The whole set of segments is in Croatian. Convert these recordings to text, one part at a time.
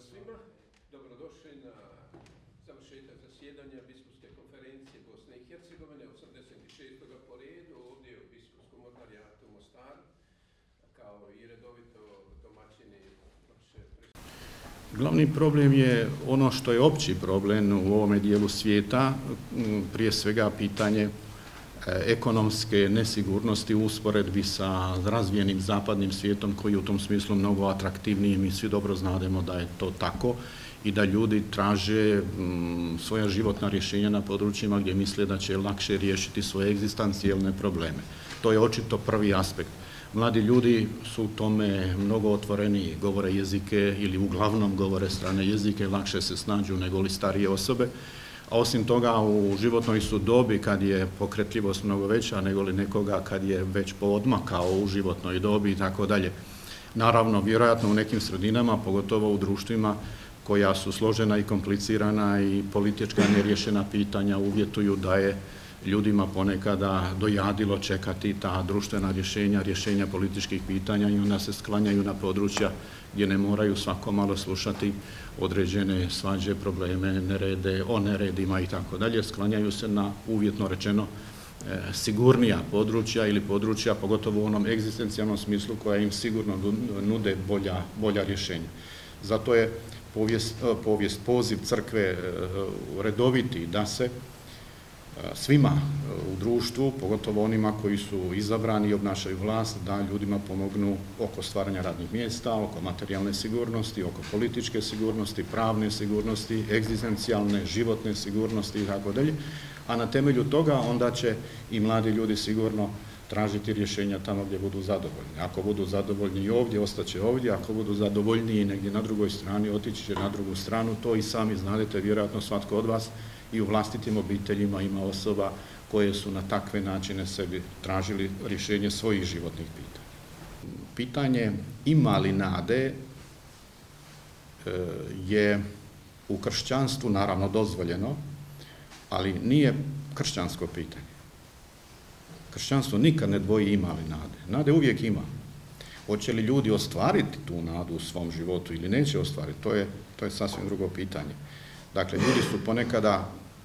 svima, dobrodošli na završetak zasjedanja Biskupske konferencije Bosne i Hercegovine, 86. po redu, ovdje u Biskupskom ordinarijatu u Mostaru, kao i redovito domaćini vaše predstavljanje. Glavni problem je ono što je opći problem u ovome dijelu svijeta, prije svega pitanje ekonomske nesigurnosti u usporedbi sa razvijenim zapadnim svijetom koji je u tom smislu mnogo atraktivniji. Mi svi dobro znademo da je to tako i da ljudi traže svoja životna rješenja na područjima gdje misle da će lakše riješiti svoje egzistencijalne probleme. To je očito prvi aspekt. Mladi ljudi su u tome mnogo otvoreniji, govore jezike ili uglavnom govore strane jezike, lakše se snađu nego li starije osobe. A osim toga, u životnoj su dobi kad je pokretljivost mnogo veća nego li nekoga kad je već poodmakao u životnoj dobi i tako dalje. Naravno, vjerojatno u nekim sredinama, pogotovo u društvima koja su složena i komplicirana i politička neriješena pitanja uvjetuju da je ljudima ponekada dojadilo čekati ta društvena rješenja političkih pitanja i onda se sklanjaju na područja gdje ne moraju svako malo slušati određene svađe, probleme, nerede, o neredima i tako dalje. Sklanjaju se na uvjetno rečeno sigurnija područja ili područja, pogotovo u onom egzistencijalnom smislu koja im sigurno nude bolja rješenja. Zato je poziv crkve redoviti da se svima u društvu, pogotovo onima koji su izabrani i obnašaju vlast, da ljudima pomognu oko stvaranja radnih mjesta, oko materijalne sigurnosti, oko političke sigurnosti, pravne sigurnosti, egzistencijalne, životne sigurnosti i tako dalje. A na temelju toga onda će i mladi ljudi sigurno tražiti rješenja tamo gdje budu zadovoljni. Ako budu zadovoljni i ovdje, ostaće ovdje. Ako budu zadovoljniji negdje na drugoj strani, otići će na drugu stranu. To i sami znadete, vjerojatno svatko od vas i u vlastitim obiteljima ima osoba koje su na takve načine sebi tražili rješenje svojih životnih pitanja. Pitanje ima li nade je u kršćanstvu naravno dozvoljeno, ali nije kršćansko pitanje. Kršćanstvo nikad ne dvoji ima li nade. Nade uvijek ima. Hoće li ljudi ostvariti tu nadu u svom životu ili neće ostvariti, to je sasvim drugo pitanje. Dakle, ljudi su ponekada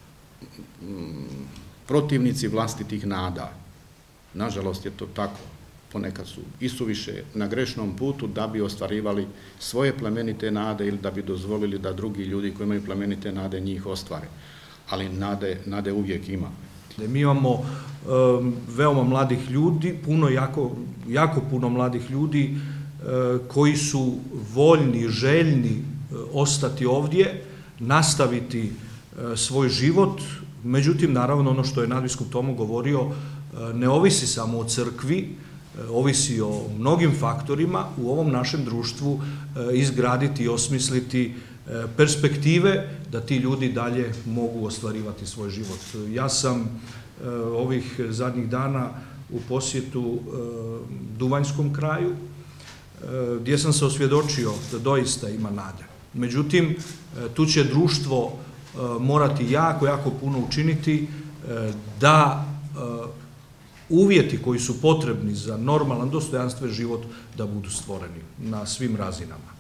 protivnici vlastitih nada. Nažalost je to tako. Ponekad su isuviše na grešnom putu da bi ostvarivali svoje plemenite nade ili da bi dozvolili da drugi ljudi koji imaju plemenite nade njih ostvare. Ali nade uvijek ima. Mi imamo veoma mladih ljudi, jako puno mladih ljudi koji su voljni, željni ostati ovdje, nastaviti svoj život. Međutim, naravno, ono što je nadbiskup Tomo govorio, ne ovisi samo o crkvi, ovisi o mnogim faktorima u ovom našem društvu izgraditi i osmisliti perspektive da ti ljudi dalje mogu ostvarivati svoj život. Ja sam ovih zadnjih dana u posjetu Duvanjskom kraju, gdje sam se osvjedočio da doista ima nade. Međutim, tu će društvo morati jako puno učiniti da uvjeti koji su potrebni za normalan, dostojanstven život da budu stvoreni na svim razinama.